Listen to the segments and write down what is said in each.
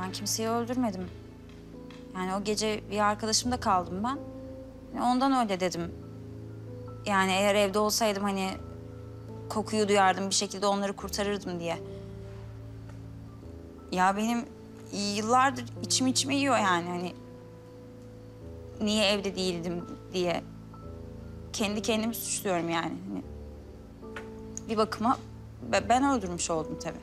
Ben kimseyi öldürmedim. Yani o gece bir arkadaşımda kaldım ben. Ondan öyle dedim. Yani eğer evde olsaydım hani kokuyu duyardım, bir şekilde onları kurtarırdım diye. Ya benim yıllardır içime yiyor yani hani niye evde değildim diye. Kendi kendimi suçluyorum yani. Hani bir bakıma ben öldürmüş oldum tabii.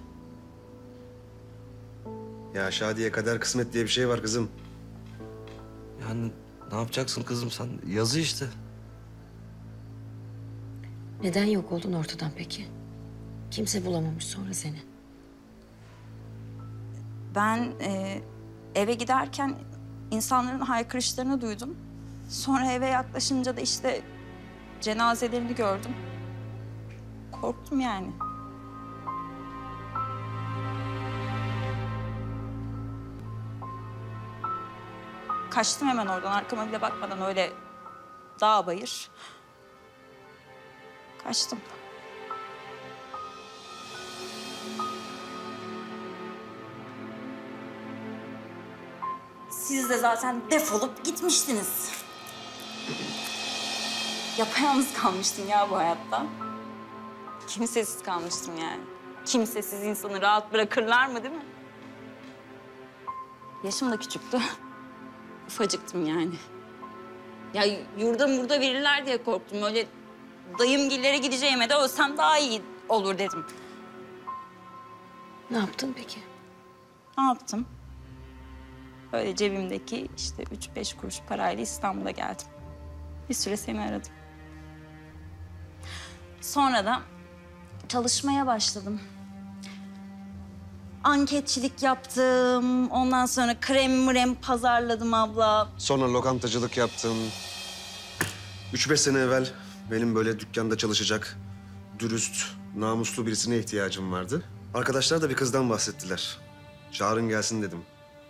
Ya Şadiye, kader kısmet diye bir şey var kızım. Yani ne yapacaksın kızım sen? Yazı işte. Neden yok oldun ortadan peki? Kimse bulamamış sonra seni. Ben eve giderken insanların haykırışlarını duydum. Sonra eve yaklaşınca da işte cenazelerini gördüm. Korktum yani. Kaçtım hemen oradan, arkama bile bakmadan öyle dağ bayır. Kaçtım. Siz de zaten defolup gitmiştiniz. Yapayalnız kalmıştım ya bu hayatta. Kimsesiz kalmıştım yani. Kimsesiz insanı rahat bırakırlar mı değil mi? Yaşım da küçüktü. Ufacıktım yani. Ya yurda murda verirler diye korktum. Öyle dayımgillere gideceğime de ölsem daha iyi olur dedim. Ne yaptın peki? Ne yaptım? Böyle cebimdeki işte 3-5 kuruş parayla İstanbul'a geldim. Bir süre seni aradım. Sonra da çalışmaya başladım. Anketçilik yaptım. Ondan sonra krem mrem pazarladım abla. Sonra lokantacılık yaptın. 3-5 sene evvel benim böyle dükkanda çalışacak, dürüst, namuslu birisine ihtiyacım vardı. Arkadaşlar da bir kızdan bahsettiler. Çağırın gelsin dedim.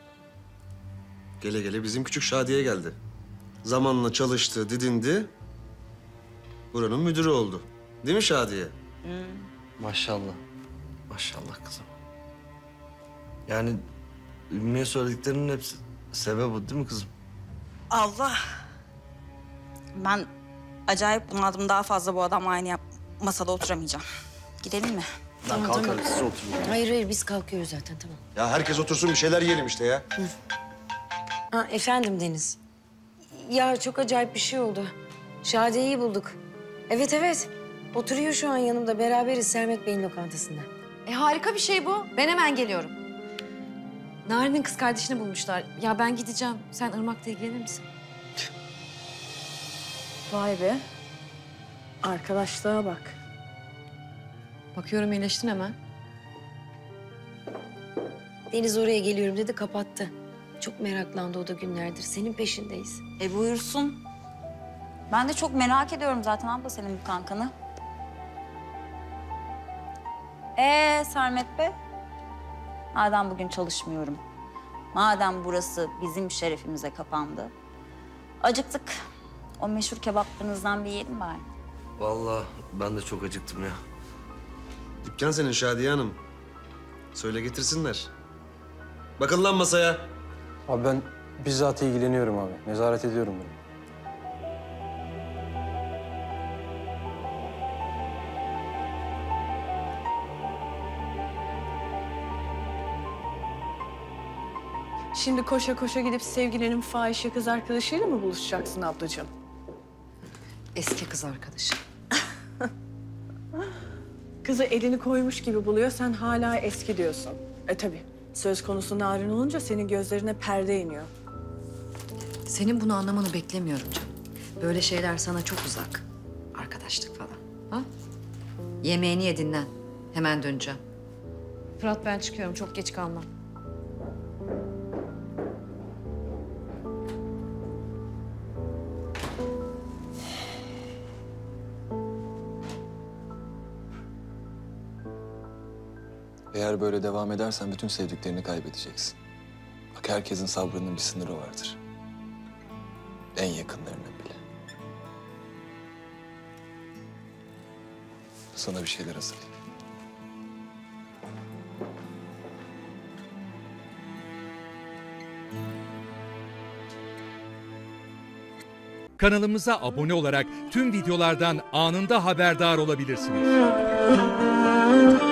Gele gele bizim küçük Şadiye geldi. Zamanla çalıştı, didindi. Buranın müdürü oldu. Değil mi Şadiye? Maşallah. Maşallah kızım. Yani Ümmü'ye söylediklerinin hepsi sebep bu değil mi kızım? Allah. Ben acayip bunaldım. Daha fazla bu adamla aynı masada oturamayacağım. Gidelim mi? Tamam, kalkarız, tamam. siz oturun. Hayır biz kalkıyoruz zaten tamam. Ya herkes otursun, bir şeyler yiyelim işte ya. Ha, efendim Deniz. Ya çok acayip bir şey oldu. Şadiye'yi bulduk. Evet. Oturuyor şu an yanımda. Beraberiz Sermet Bey'in lokantasında. Harika bir şey bu. Ben hemen geliyorum. Narin'in kız kardeşini bulmuşlar. Ya ben gideceğim. Sen Irmak'la ilgilenir misin? Vay be. Arkadaşlığa bak. Bakıyorum iyileştin hemen. Deniz oraya geliyorum dedi kapattı. Çok meraklandı o da günlerdir. Senin peşindeyiz. Buyursun. Ben de çok merak ediyorum zaten abla senin bu kankanı. Sermet Bey? Madem bugün çalışmıyorum, madem burası bizim şerefimize kapandı, acıktık. O meşhur kebaplarınızdan bir yiyelim bari. Vallahi ben de çok acıktım ya. Dükkan senin Şadiye Hanım. Söyle getirsinler. Bakın lan masaya. Abi ben bizzat ilgileniyorum abi. Nezaret ediyorum bunu. Şimdi koşa koşa gidip sevgilinin fahişe kız arkadaşıyla mı buluşacaksın ablacığım? Eski kız arkadaşı. Kızı elini koymuş gibi buluyor, sen hala eski diyorsun. Tabii. Söz konusu Narin olunca senin gözlerine perde iniyor. Senin bunu anlamanı beklemiyorum canım. Böyle şeyler sana çok uzak. Arkadaşlık falan. Ha? Yemeğini ye dinlen. Hemen döneceğim. Fırat ben çıkıyorum. Çok geç kalmam. Eğer böyle devam edersen bütün sevdiklerini kaybedeceksin. Bak herkesin sabrının bir sınırı vardır. En yakınlarının bile. Sana bir şeyler hazırlayayım. Kanalımıza abone olarak tüm videolardan anında haberdar olabilirsiniz.